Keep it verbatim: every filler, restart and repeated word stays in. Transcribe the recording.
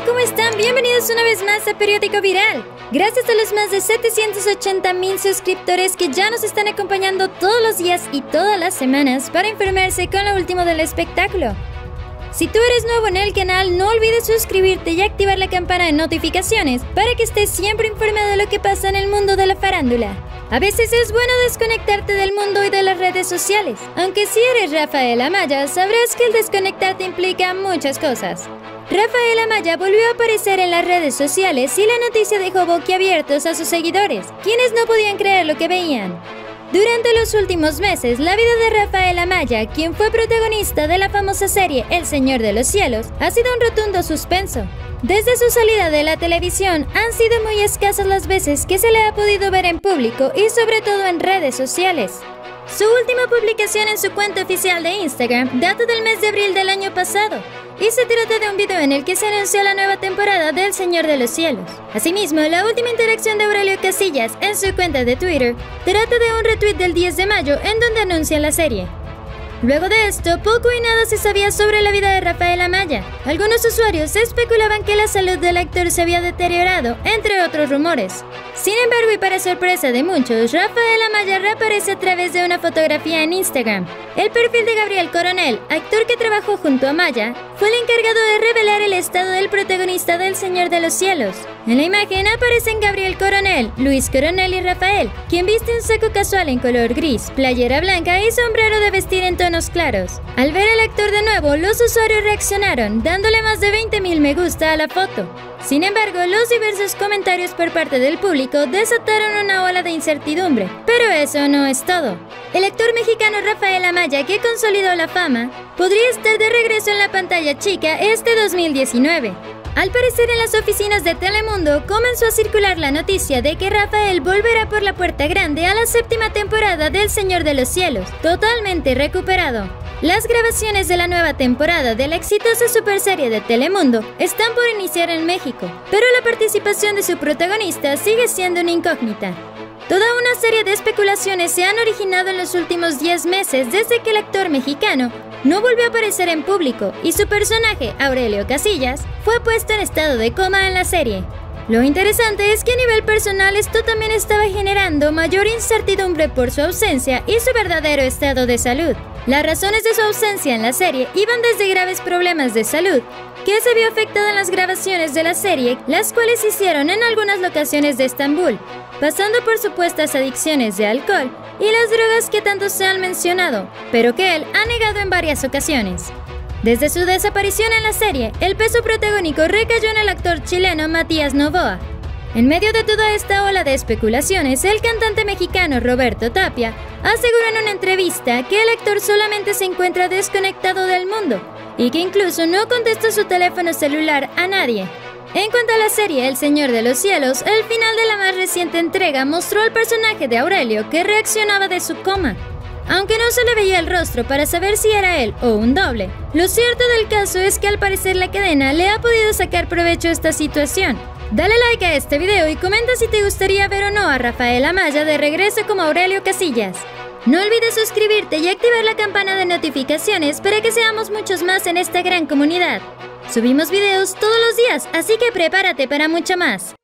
¿cómo están? Bienvenidos una vez más a Periódico Viral. Gracias a los más de setecientos ochenta mil suscriptores que ya nos están acompañando todos los días y todas las semanas para informarse con lo último del espectáculo. Si tú eres nuevo en el canal, no olvides suscribirte y activar la campana de notificaciones para que estés siempre informado de lo que pasa en el mundo de la farándula. A veces es bueno desconectarte del mundo y de las redes sociales, aunque si eres Rafael Amaya, sabrás que el desconectarte implica muchas cosas. Rafael Amaya volvió a aparecer en las redes sociales y la noticia dejó boquiabiertos a sus seguidores, quienes no podían creer lo que veían. Durante los últimos meses, la vida de Rafael Amaya, quien fue protagonista de la famosa serie El Señor de los Cielos, ha sido un rotundo suspenso. Desde su salida de la televisión, han sido muy escasas las veces que se le ha podido ver en público y sobre todo en redes sociales. Su última publicación en su cuenta oficial de Instagram data del mes de abril del año pasado, y se trata de un video en el que se anunció la nueva temporada del Señor de los Cielos. Asimismo, la última interacción de Aurelio Casillas en su cuenta de Twitter trata de un retweet del diez de mayo en donde anuncia la serie. Luego de esto, poco y nada se sabía sobre la vida de Rafael Amaya. Algunos usuarios especulaban que la salud del actor se había deteriorado, entre otros rumores. Sin embargo, y para sorpresa de muchos, Rafael Amaya reaparece a través de una fotografía en Instagram. El perfil de Gabriel Coronel, actor que trabajó junto a Amaya, fue el encargado de revelar el estado del protagonista del Señor de los Cielos. En la imagen aparecen Gabriel Coronel, Luis Coronel y Rafael, quien viste un saco casual en color gris, playera blanca y sombrero de vestir en tonos claros. Al ver al actor de nuevo, los usuarios reaccionaron, dándole más de veinte mil me gusta a la foto. Sin embargo, los diversos comentarios por parte del público desataron una ola de incertidumbre. Pero eso no es todo. El actor mexicano Rafael Amaya, que consolidó la fama, podría estar de regreso en la pantalla chica este dos mil diecinueve. Al parecer, en las oficinas de Telemundo comenzó a circular la noticia de que Rafael volverá por la puerta grande a la séptima temporada del Señor de los Cielos, totalmente recuperado. Las grabaciones de la nueva temporada de la exitosa superserie de Telemundo están por iniciar en México, pero la participación de su protagonista sigue siendo una incógnita. Toda una serie de especulaciones se han originado en los últimos diez meses desde que el actor mexicano no volvió a aparecer en público y su personaje, Aurelio Casillas, fue puesto en estado de coma en la serie. Lo interesante es que a nivel personal esto también estaba generando mayor incertidumbre por su ausencia y su verdadero estado de salud. Las razones de su ausencia en la serie iban desde graves problemas de salud, que se vio afectado en las grabaciones de la serie, las cuales se hicieron en algunas locaciones de Estambul, pasando por supuestas adicciones de alcohol y las drogas que tanto se han mencionado, pero que él ha negado en varias ocasiones. Desde su desaparición en la serie, el peso protagónico recayó en el actor chileno Matías Novoa. En medio de toda esta ola de especulaciones, el cantante mexicano Roberto Tapia aseguró en una entrevista que el actor solamente se encuentra desconectado del mundo y que incluso no contesta su teléfono celular a nadie. En cuanto a la serie El Señor de los Cielos, el final de la más reciente entrega mostró al personaje de Aurelio que reaccionaba de su coma. Aunque no se le veía el rostro para saber si era él o un doble, lo cierto del caso es que al parecer la cadena le ha podido sacar provecho a esta situación. Dale like a este video y comenta si te gustaría ver o no a Rafael Amaya de regreso como Aurelio Casillas. No olvides suscribirte y activar la campana de notificaciones para que seamos muchos más en esta gran comunidad. Subimos videos todos los días, así que prepárate para mucho más.